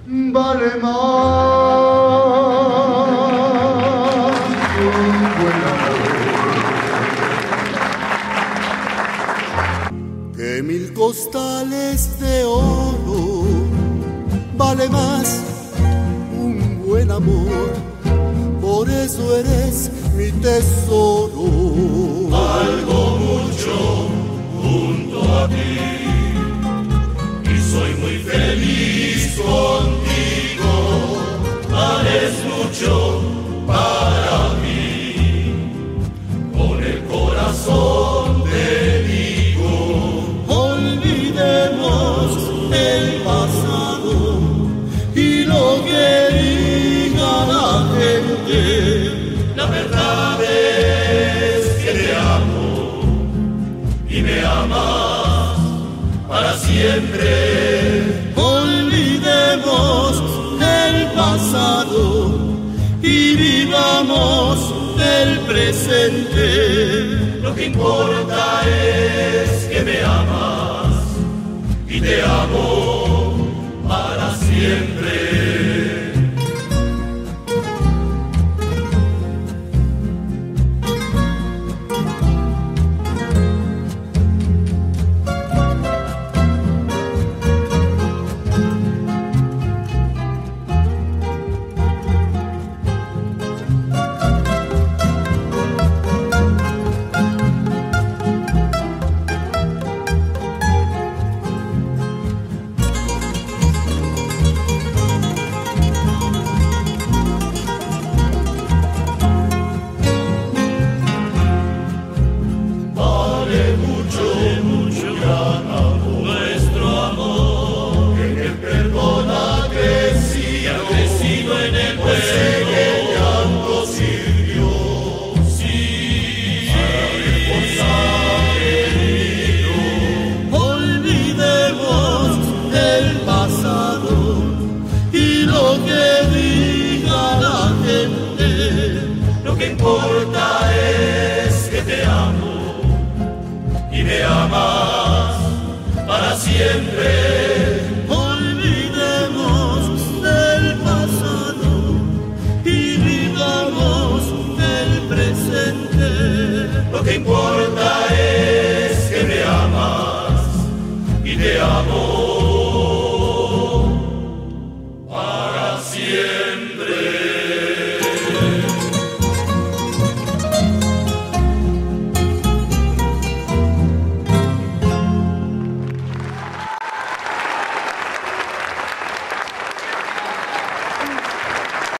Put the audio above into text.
vale más un buen amor que 1000 costales de oro. Vale más un buen amor, por eso eres mi tesoro. Valgo mucho junto a ti y soy muy feliz contigo. Vales mucho para mí, con el corazón te digo. Olvidemos el pasado y lo que diga la gente. La verdad es que te amo y me amas para siempre. Olvidemos el pasado y vivamos el presente. Lo que importa es que me amas y te amo para siempre. Lo que importa es que te amo y me amas para siempre.